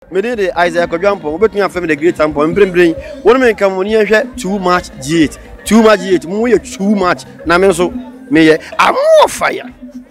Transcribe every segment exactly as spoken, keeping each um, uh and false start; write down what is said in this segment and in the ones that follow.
Me did the 𝐼cohoI we bet me a family the great tampo bring bring one man come on here too much G eight too much G eight mu too much na me so me ye I'm more fire.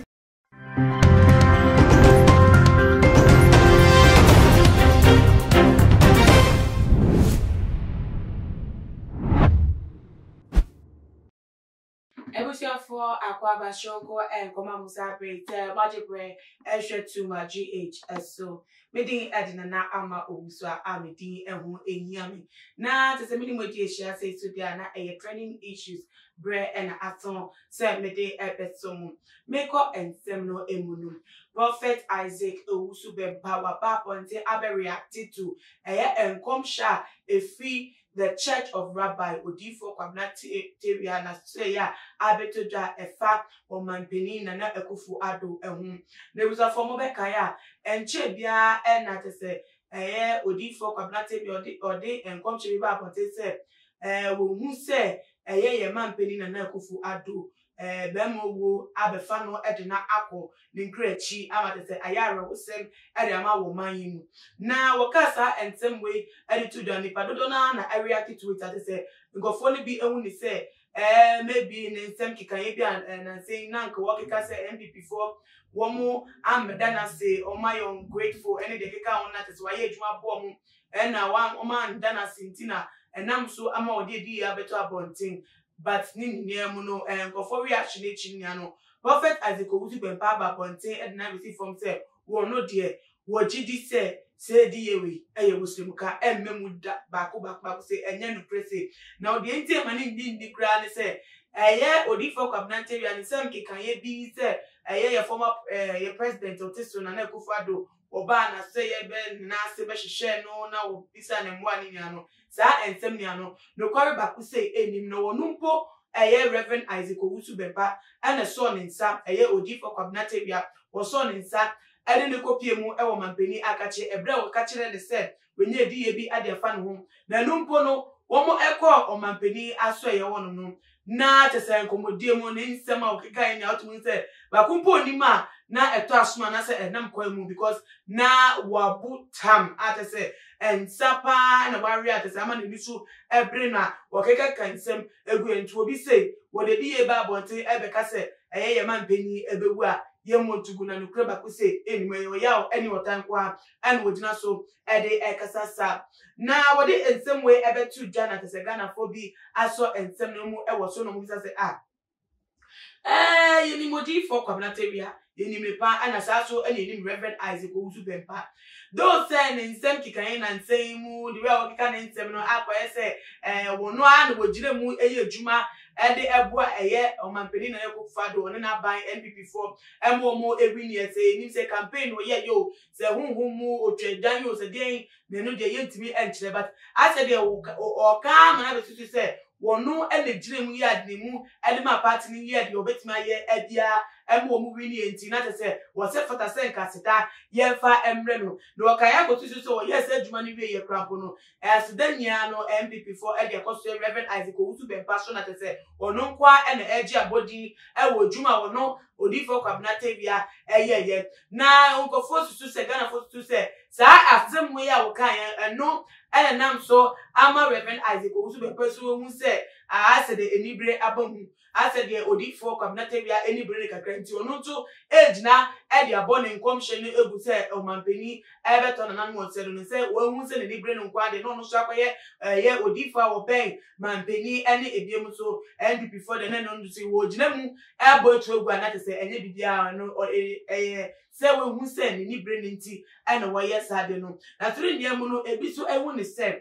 Ebusia for akwaba shoko and koma musa break magic break extra too much G H so medi edina na ama obusua amedi ehu enyame na tese medi modi ehia say so dia na e training issues bre and aton say medi ebesom meko ensem no emunu Prophet Isaac owusu be power paponte abe reacted to eye enkom sha efi the Church of Rabbi Odiifour Kwabena Tawiah na say ya abetoja efa omanpeni na na ekufu Addo ehun ne busa fomo be kaya enche bia e na tese eh Odiifour Kwabena Tawiah odi odi enkom che ba aponte se eh wo hu se eh ye manpeni na na ekufu Addo eh bemo wo abefa no edina akọ ninkrachi amatese ayare wosem ede ama wo manyimu na wakasa ensem we ede to do nipa dodo na na area to it atese ngofo ni bi ehun ni se eh maybe ne nsem kikanye bi na say na nka wakika se M P P for womo ameda na say omayon grateful ene de kika on na tese waye adwuma bo mu ena wa oman dana sintina enam so ama odi di ya beto abontin but ni near muno and go for reaction chinyano Prophet Isaac owusu be ba bonten and na receive from say wo no de wo gidi say say di yewe eye muslimuka emmemu da ba ko ba ba say enye no prese na odi enti mani ndi ndi kra ne say eye Odiifour Kwabena Tawiah ni sam kikanye bi say eye your former eh president otiso na na Akufo Addo oba na say ye be na se be hihye no na wo bisa ne mwa ni ano sa ensem ni ano no kware ba ku say enim no wonumpo eye Reverend Isaac owusu beba ana so ne nsa eye Odiifour Kwabena Tawiah wo so ne nsa ede ne kopie mu e wo mampeni akache ebre wo kachire ne se wenye edi ye bi ade afa ne ho na numpo no wo mo ekọ o mampeni aso eye wono no na tese nkomodie mu ne nsem a okeka enya otumu se ba kumpo nima na eto asoma na se enam kwa mu because na wabu tam atese ensapa na wari atese ama ne nisu ebre na okeka kansem egu entu obi say wo de die ba bonte ebeka se eye ye mampeni ebewu a ye montugu na nukre ba ku say enime yo yawo eni wotan kwa an wodina so ede ekasasa na wode ensem we ebetu Ghana tese Ghana fo bi aso ensem no mu ewo so no mu bisa say ah eh yeni Odiifour Kwabena Tawiah yeni mepa ana saso ene yeni Reverend Isaac owusu bempa do say ne nsem kikanye na nsem mu the way o kika ne nsem no akoye say eh wono a na wogire mu eye adwuma ede eboa eye omanpeni na Akufo Addo one na ban N P P for emo mo ewi ni say ni say campaign no ye yo say hunhun mu otwedan yo say den ne no de yentimi enchire but I said de o ka ma na be tutu say wono ene gire mu yard ne mu ede ma party ni yard yo betima ye ebia emo mu wi ni enti na say wo se fata se nkaseta ye fa emre no no ka ya go tutu so yes adwuma ni wi ye krampo no as den nya no M P P for ede koso Reverend Isaac owusu be pastor na say wono nkwa ene eji abodi e wo dwuma wono Odiifour Kwabena Tawiah eye ye na nkofo susu se Ghana fo susu se sa asem we ya wo kan eno ene nam so ama Reverend Isaac owusu be peso hu se a se de enibre abamu a se de Odiifour Kwabena Tawiah enibre ne kakra nti ono nto ejina e de abone nkomhye ne egu se omanpeni ebeto na nan mo se no se wo hu se ne enibre no nkwa de no no so akoye ye Odiifour wo ben manpeni ene ebiem so N P P for de ne no nto se wo jina mu ebo etu na te se enye bibia no eh se we hu se ne enibre ne nti ene wo ye sade no na tiri ne mu no ebi so ehu ne se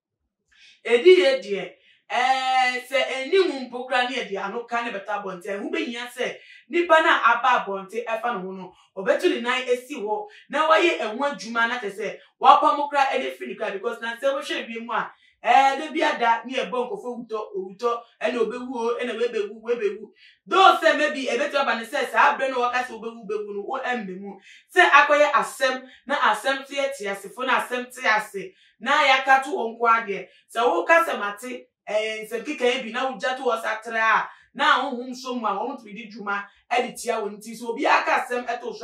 edi ye die eh se eni mu mpokra ne edi ano ka ne beta bonte hu be hia se nipa na aba bonte efa no no obetu ni nan esi ho na waye enhu adwuma na te se wa pamokra ede finika because na se wo hwe bi mu a eh de bia da ni ebo nkofo wuto wuto ene obewu o ene webewu webewu do se maybe ebetu aba ne se sa abre no waka se obewu bewu no o embemu se akoye asem na asem te ati asefo na asem te ase na yakatu onko ade se wo ka se mate eh se kika bi na ujatu wasatra na honhum so mu a won tumi di dwuma editia won ti so obi aka asem eto so a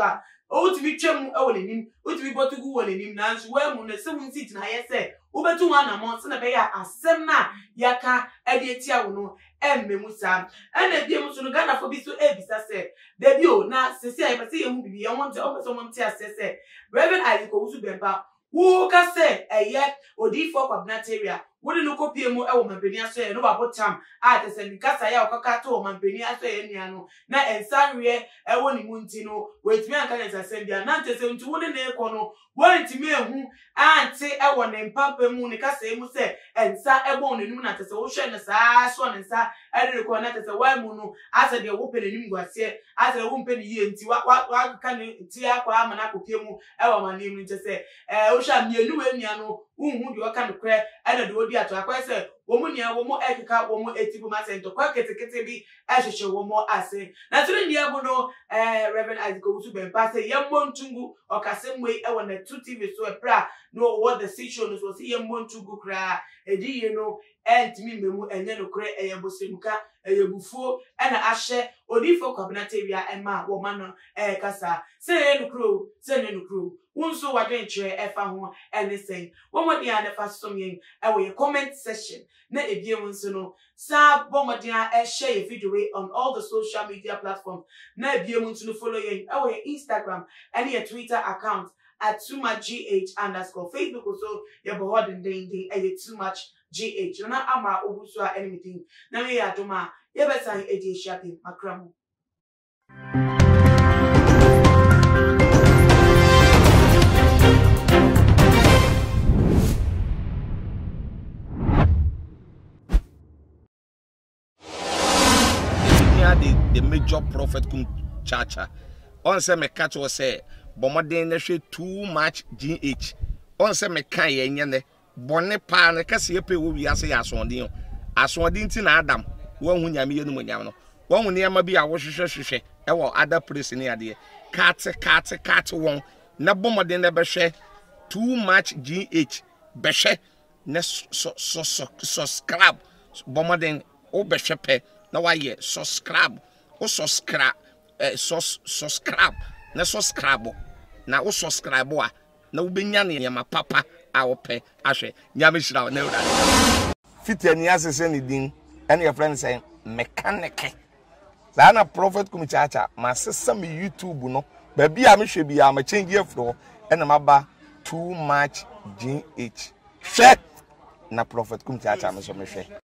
o ti bi twam e wo nanim o ti bi botugu wo nanim nanso wa mu na se won sit na ye se wo betu wan na mo se na be ya asem na yaka e de etia wo no emmemu sa ena bie mu so no Ghana fo bi so e bisa se da bi o na se se ayi pese ye hu bibi ye won te o pese won te asese Reverend AIcohoI bemba wo ka se eye Odiifour Kwabena Tawiah wo de no kopie mu e wo mampani aso ye no ba botam a te se nkasa ya okaka to wo mampani aso ye nia no na ensanwe e wo ni mu nti no wetimi anka ne sase bia na te se nti wo de na ekọ no wo ntimi ehu anti e wo ne mpampa mu ne kasa emu se ensa e bo nenum na te se wo hwe ne saa so ne nsa e de ko na te se wa mu no asa de wo pele nim gwase asa wo mpeni ye nti wa wa ka ne ti akwa amana kopie mu e wo manem nti se e wo hwa mienu we nia no unhu de waka no kre e na de odi ato akwa se wo mu nia wo mu ekeka wo mu etibu ma se ntokwa ketekete bi ehwehwe wo mu ase na tiri nia bu no eh Reverend AIcohoI bempa se yemmo ntungu okasemwe e wo na two T V so epra no what the situation was see yemmo ntungu kra edi ye no entimi memu enye no kre eyebosemuka eyebufuo e na ahye Odiifour Kwabena Tawiah ema wo ma no eh kasa se no kro se no kro wonso wadwen kire efa ho anything wo mo dia na fa som yen e wo ye comment section na ebie wonso no sa bomodia e share your video on all the social media platforms na ebie wonso no follow yen e wo ye Instagram and your Twitter account at too much G H underscore Facebook also your bohod ding ding e too much G H na ama obuso a anything na me ya doma ye besan e di shopping makramu. The, the major prophet kum chacha on say me catch was say bomoden na hwe too much G H on say me kan ye nyene bone pa na kase yepe wo wi ase ya asonde asonde nti na Adam wo hu nyame ye no nyame no wo hu ne ma bi a wo hwehwe hwehwe e wo other place ne ade kat kat kat won na bomoden na be hwe too much G H be hwe na so so so subscribe bomoden o be hwe pe na why subscribe o subscribe eh subscribe na subscribe na o subscribe a na ubenya ne yama papa a wo pe ahwe nyame hira na ura fitani asese ne din ene your friend say mechanic za na prophet kum chacha ma sesa me YouTube no ba bia me hwe bia ma change afro ene maba too much G H hwe na prophet kum chacha me so me hwe